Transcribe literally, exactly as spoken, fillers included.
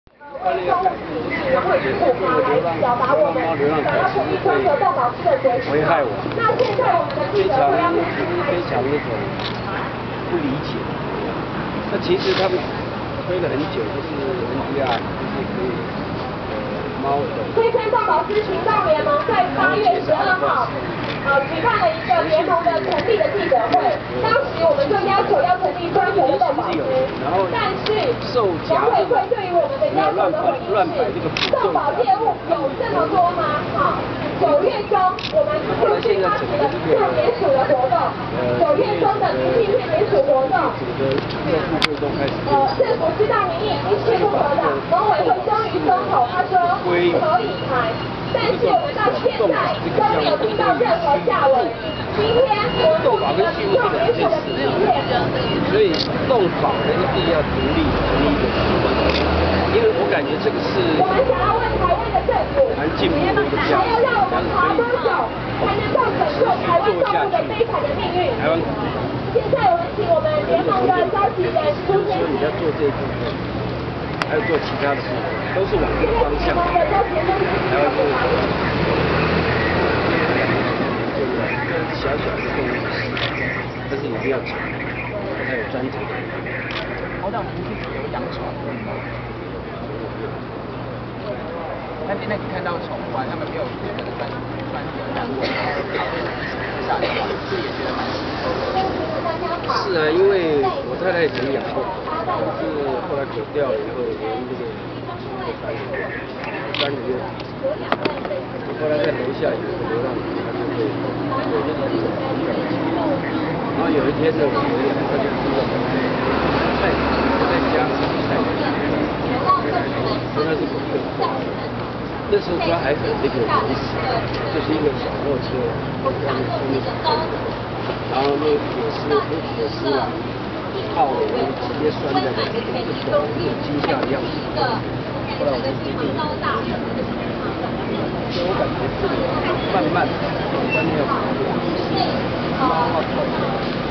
中体育然后以处罚来表达我们想要呼吁追求动保师的决心。 危害我。 那现在我们的记者会要开始开非常那种不理解。那其实他们推了很久，就是 N P R， 就是可以呃猫的。 推荐动保师行动联盟在八月十二号。 呃，举办了一个联盟的成立的记者会，当时我们就要求要成立专门的动保师，但是农委会对于我们的要求的回应是，动保业务有这么多吗？好，九月中我们陆续发起了民众联署的活动，九月中的民进片联署活动，呃，政府知道民意已经势不可挡，农委会终于松口，他说可以开。 但是我们到现在都没有听到任何下文。今天我们把民众联署的民意片， 所以动保的一定要独立成立一个机构，因为我感觉这个是我们想要问台湾的政府， 蛮进步的一个项目， 还要让我们爬多久才能够拯救台湾动物的悲惨的命运？ 台湾现在我们请我们联盟的召集人朱先生。 你要做这一部分。 还有做其他的事，都是往这个方向。台湾是这小小的动物园，但是一定要讲，还有专责的人。 好像不是有养宠物吗？但现在你看到宠物啊，他们没有原本的专专业养过，然后下来的话，这也觉得蛮心痛的。 是啊，因为我太太也曾养过，但是后来狗掉了以后，我们这个三个月，三个月，后来在楼下有一个流浪狗，它就被被那个狗咬了。然后有一天呢，我回来，它就哭了，菜我在家吃菜，说那是狗掉。那时候家还很那个临时，就是一个小货车，外面后面是空的。 然后那个铁丝，那铁丝啊，套了，我直接拴在那个手，跟惊吓一样。后来我就决定，所以我感觉这个慢慢，观念要改变，猫要靠。